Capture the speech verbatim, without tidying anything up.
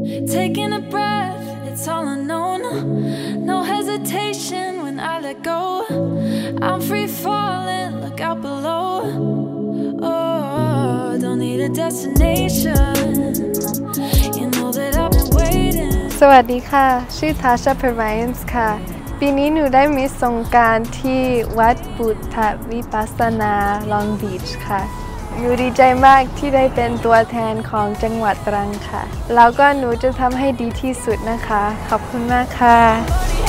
Taking a breath, it's all unknown. No hesitation when I let go. I'm free falling, look out below. Oh, don't need a destination. You know that I've been waiting. สวัสดีค่ะชื่อทาชาเพอร์ไมน์ค่ะปีนี้หนูได้มิสสงกรานต์ที่วัดพุทธวิปัสสนาลองบีชค่ะหนูดีใจมากที่ได้เป็นตัวแทนของจังหวัดตรังค่ะแล้วก็หนูจะทำให้ดีที่สุดนะคะขอบคุณมากค่ะ